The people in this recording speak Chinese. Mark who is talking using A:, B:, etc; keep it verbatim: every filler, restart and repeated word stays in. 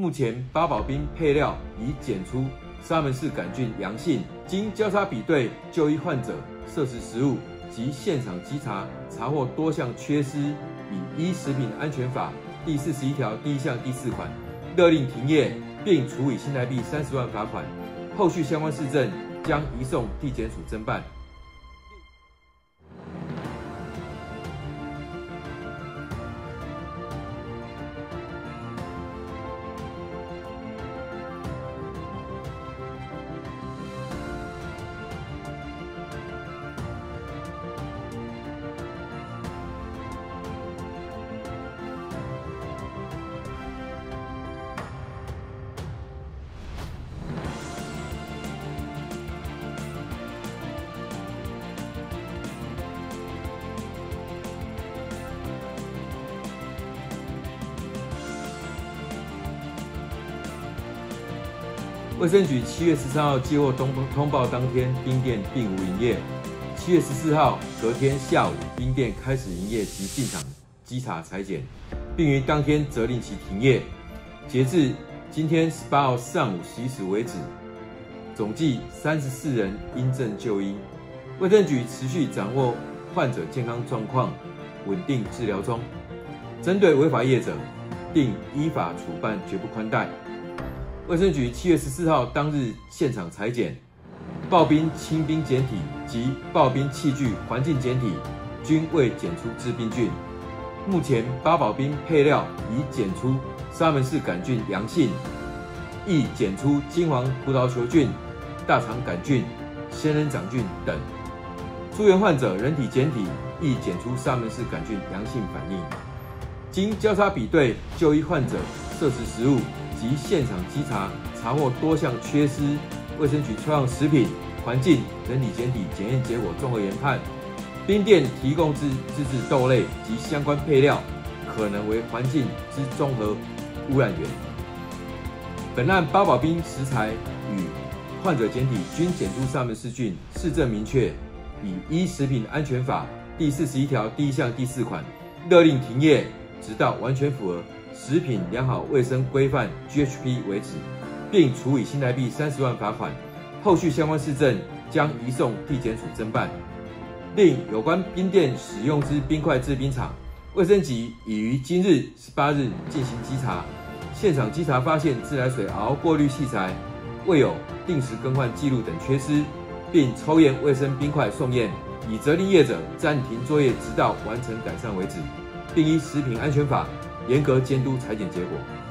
A: 目前八宝冰配料已检出沙门氏杆菌阳性，经交叉比对就医患者摄食食物及现场稽查，查获多项缺失，以依食品安全法第四十一条第一项第四款勒令停业，并处以新台币三十万罚款。后续相关事证将移送地检署侦办。卫生局七月十三号接获通通报，当天冰店并无营业。七月十四号隔天下午，冰店开始营业及进场稽查裁剪，并于当天责令其停业。截至今天十八号上午十一时为止，总计三十四人因症就医。卫生局持续掌握患者健康状况，稳定治疗中。针对违法业者，定依法处办，绝不宽待。卫生局七月十四号当日现场裁剪，刨冰清冰检体及刨冰器具环境检体均未检出致病菌。目前八宝冰配料已检出沙门氏杆菌阳性，亦检出金黄葡萄球菌、大肠杆菌、仙人掌菌等。出院患者人体检体亦检出沙门氏杆菌阳性反应。经交叉比对就医患者摄食食物及现场稽查，查获多项缺失。卫生局抽样食品、环境、人体检体检验结果综合研判，冰店提供之自制豆类及相关配料，可能为环境之综合污染源。本案八宝冰食材与患者检体均检出沙门氏菌，事证明确，以依食品安全法第四十一条第一项第四款勒令停业，直到完全符合食品良好卫生规范 G H P 为止，并处以新台币三十万罚款。后续相关事证将移送地检署侦办。另有关冰店使用之冰块制冰厂，卫生局已于今日十八日进行稽查，现场稽查发现自来水熬过滤器材未有定时更换记录等缺失，并抽验卫生冰块送验，已责令业者暂停作业，直到完成改善为止，并依食品安全法严格监督裁剪结果。